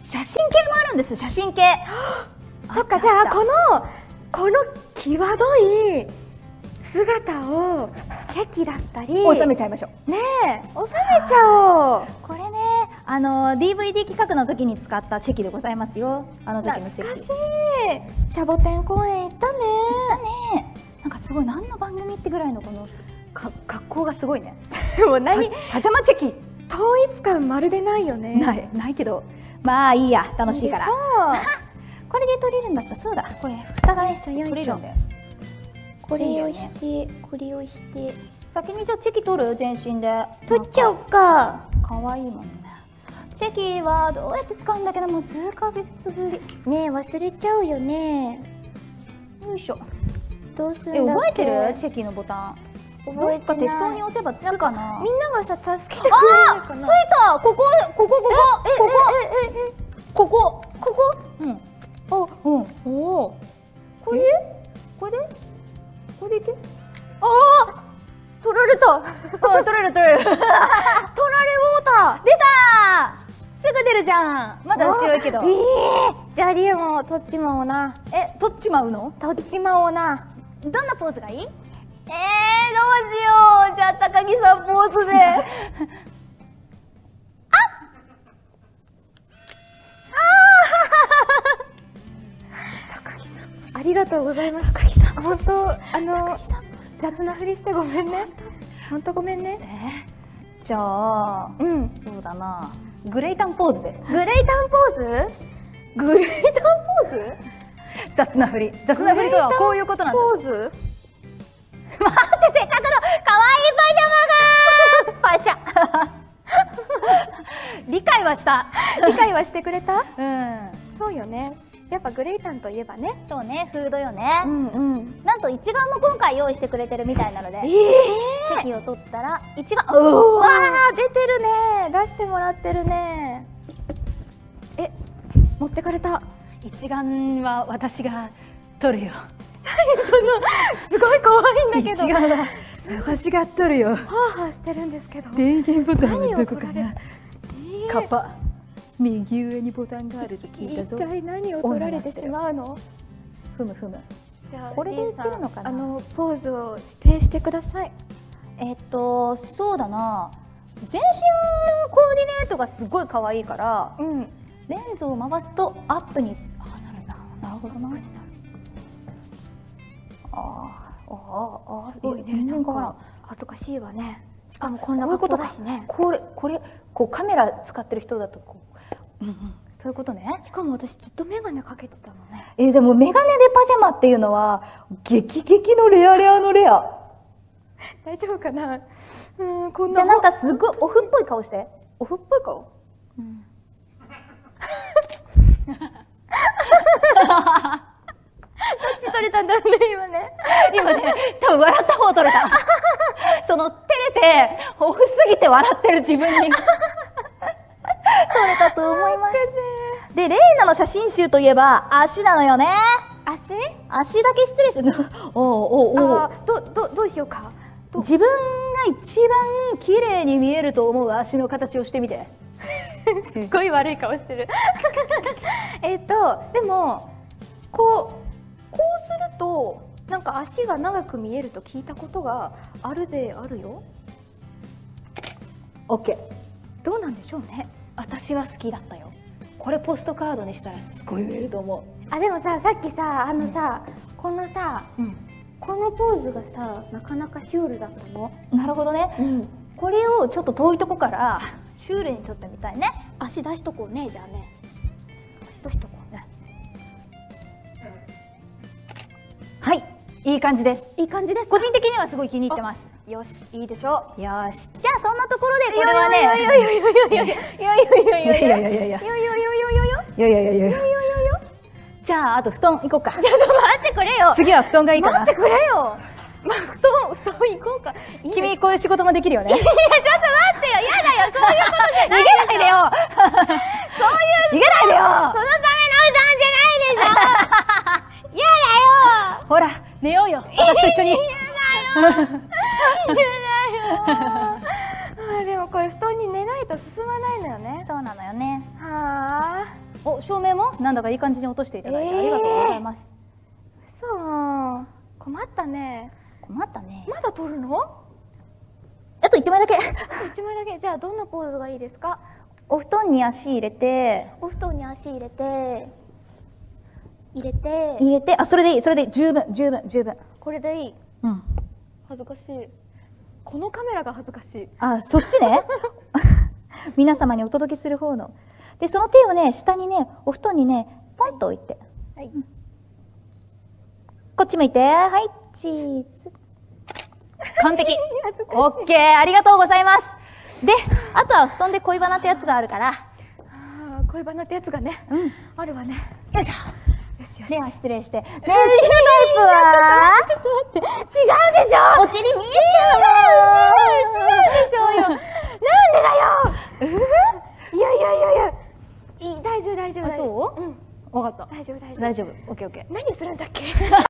写真系もあるんです。写真系。 そっか、じゃあこの際どい姿をチェキだったり収めちゃいましょう。 ねえ、収めちゃおう。 これね、DVD 企画の時に使ったチェキでございますよ。あの時のチェキ。 懐かしい。シャボテン公園行ったね。 だね。なんかすごい、何の番組ってぐらいのこの格好がすごいね。 もう何パジャマチェキ統一感まるでないよね。 ないけど、まあいいや、楽しいから。 そう。 これで撮れるんだった。そうだ、これ蓋がね、撮れるんだよ。 これをして、これをして。 先にじゃあチェキ撮る？全身で取っちゃおうか。 可愛いもんね。チェキはどうやって使うんだけども、数ヶ月ぶり。 ねえ、忘れちゃうよね。 よいしょ。 どうするんだっけ。 覚えてる？チェキのボタン。 覚えてない。 どっか適当に押せばつくかな。 みんながさ、助けてくれるかな。 ついた。ここ。うん。おお。これでいけ？ ああ、取られた。 取れる。取られウォーター。出たー。すぐ出るじゃん。まだ白いけど。 じゃあリエも取っちまおうな。 取っちまうの？ 取っちまおうな。 どんなポーズがいい？どうしよう。じゃあ高木さんポーズで。 ありがとうございます。高木さん、本当雑なふりしてごめんね。本当ごめんね。 じゃあ、そうだな。グレイタンポーズで。 グレイタンポーズ？グレイタンポーズ？ 雑なふりとはこういうことなんだ。 ポーズ？ 待って、せっかくの可愛いパジャマがパシャ。理解はした。 理解はしてくれた？ うん。 そうよね。やっぱグレイタンといえばね。 そうね、フードよね。なんと一眼も今回用意してくれてるみたいなので、チェキを取ったら一眼。 うわー、出てるね。出してもらってるね。持ってかれた。 一眼は私が撮るよ。 すごい怖いんだけど。 一眼は私が撮るよ。 ハーハーしてるんですけど。 電源ボタンはどこか何をな。カッパ。右上にボタンがあると聞いたぞ。 一体何を取られてしまうの？ ふむ。 じゃあこれでいけるのかな。 ポーズを指定してください。 そうだな。全身のコーディネートがすごい可愛いから、レンズを回すとアップに。なるほどな。 すごいね。 全然変わらん。 恥ずかしいわね。しかもこんなことだしね。 これこうカメラ使ってる人だとこう。そういうことね。 しかも私ずっとメガネかけてたのね。 でもメガネでパジャマっていうのは激のレアのレア。 大丈夫かな。こんな。 じゃあなんかすごいオフっぽい顔して。 オフっぽい顔。どっち取れたんだろうね今ね、多分笑った方取れた。その照れてオフすぎて笑ってる自分に。取れたと思います。で、レイナの写真集といえば足なのよね。 足だけ失礼してる。 どうしようか。 自分が一番綺麗に見えると思う足の形をしてみて。 すっごい悪い顔してる。でもこうするとなんか足が長く見えると聞いたことがあるよ。 オッケー。 どうなんでしょうね。 私は好きだったよ。これポストカードにしたらすごい売れると思う。 でもさ、さっきさこのさ、このポーズがさなかなかシュールだったの。 なるほどね。これをちょっと遠いとこからシュールに撮ってみたいね。 足出しとこうね。じゃあね、足出しとこうね。 はい、いい感じです。 いい感じです。 個人的にはすごい気に入ってます。 よし、いいでしょう。 よし、じゃあそんなところでこれはね。じゃああと布団行こうか。 ちょっと待ってくれよ。 次は布団がいいかな。 待ってくれよ。布団行こうか。 君こういう仕事もできるよね。 いやちょっと待ってよ。やだよ。そういうことじゃない。 逃げないでよ。逃げないでよ。 そのための布団じゃないでしょ。やだよ。 ほら寝ようよ。私と一緒に。 でもこれ布団に寝ないと進まないのよね。 そうなのよね。 はあ。 照明もなんだかいい感じに落としていただいてありがとうございます。 そう困ったね。 困ったね。 まだ撮るの？ あと1枚だけ。 1枚だけ。じゃあどんなポーズがいいですか？ お布団に足入れて、 お布団に足入れてあ、それでいい、それで十分。 これでいい。 うん。 恥ずかしい。このカメラが恥ずかしい。 あ、そっちね。皆様にお届けする方の。で、その手をね、下にね、お布団にね、ポンと置いて。 はい。 こっち向いて、はい、チーズ。完璧。オッケー、ありがとうございます。で、あとは布団で恋バナってやつがあるから。 恋バナってやつがね、あるわね。 よいしょ。 よしよし。 では失礼して。ね、好きなタイプは？ちょっと待って。違うでしょ。おちり見えちゃう違うでしょうよ。なんでだよ。いや。大丈夫。 そう？うん。わかった。 大丈夫。 大丈夫。オッケー。 何するんだっけ？